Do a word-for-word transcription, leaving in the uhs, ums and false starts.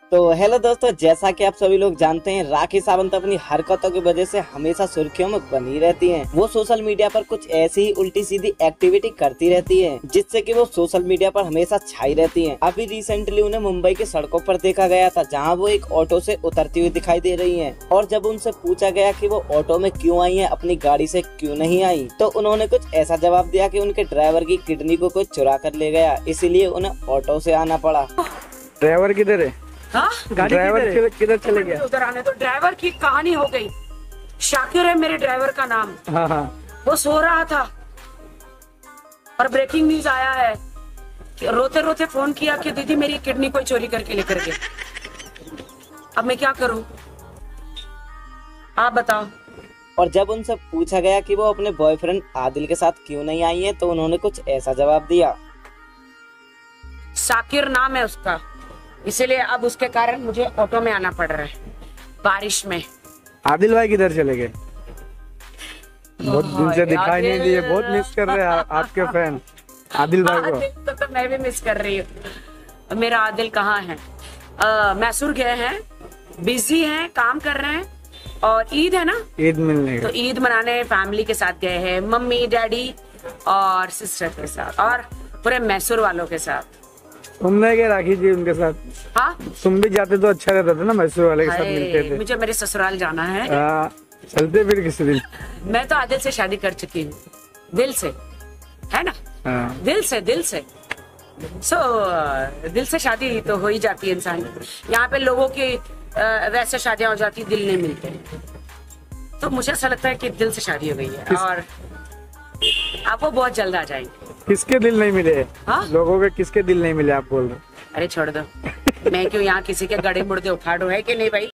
तो हेलो दोस्तों, जैसा कि आप सभी लोग जानते हैं, राखी सावंत अपनी हरकतों की वजह से हमेशा सुर्खियों में बनी रहती हैं। वो सोशल मीडिया पर कुछ ऐसी ही उल्टी सीधी एक्टिविटी करती रहती हैं, जिससे कि वो सोशल मीडिया पर हमेशा छाई रहती हैं। अभी रिसेंटली उन्हें मुंबई की सड़कों पर देखा गया था, जहां वो एक ऑटो से उतरती हुई दिखाई दे रही हैं। और जब उनसे पूछा गया कि वो ऑटो में क्यों आई हैं, अपनी गाड़ी से क्यों नहीं आई, तो उन्होंने कुछ ऐसा जवाब दिया कि उनके ड्राइवर की किडनी को कोई चुरा कर ले गया, इसीलिए उन्हें ऑटो से आना पड़ा। ड्राइवर किधर है? हाँ? ड्राइवर किधर चले गया? उधर आने तो ड्राइवर की कहानी हो गई। शाकिर है मेरे ड्राइवर का नाम। हाँ हाँ। वो सो रहा था और ब्रेकिंग न्यूज आया है, रोते रोते फोन किया कि दीदी मेरी किडनी कोई चोरी करके लेकर गए। अब मैं क्या करूं, आप बताओ। और जब उनसे पूछा गया कि वो अपने बॉयफ्रेंड आदिल के साथ क्यों नहीं आई हैं, तो उन्होंने कुछ ऐसा जवाब दिया। शाकिर नाम है उसका, इसीलिए अब उसके कारण मुझे ऑटो में आना पड़ रहा है बारिश में। आदिल भाई किधर चले गए? बहुत दिन से दिखाई नहीं दिए, बहुत मिस कर रहे हैं आपके फैन आदिल भाई को। आदिल तो, तो मैं भी मिस कर रही हूँ। मेरा आदिल कहाँ है? आ, मैसूर गए हैं, बिजी हैं, काम कर रहे हैं, और ईद है ना, ईद मिलने तो ईद मनाने फैमिली के साथ गए हैं, मम्मी डैडी और सिस्टर के साथ और पूरे मैसूर वालों के साथ। तुम नहीं गए राखी जी उनके साथ? हाँ, तुम भी जाते तो अच्छा रहता था ना, मैसूर वाले के साथ मिलते थे। मुझे मेरे ससुराल जाना है। आ, चलते फिर किसी दिन। मैं तो आदिल से शादी कर चुकी हूँ, दिल से, है ना? हाँ। दिल से, दिल से सो so, दिल से शादी तो हो ही जाती है इंसान की। यहाँ पे लोगों की वैसे शादियां हो जाती, दिल नहीं मिलते, तो मुझे ऐसा लगता है कि दिल से शादी हो गई है और आप वो बहुत जल्द आ जाएंगे। किसके दिल नहीं मिले? हाँ? लोगों के किसके दिल नहीं मिले आप बोल रहे? अरे छोड़ दो, मैं क्यों यहाँ किसी के गड़े मुर्दे उखाड़ू, है कि नहीं भाई?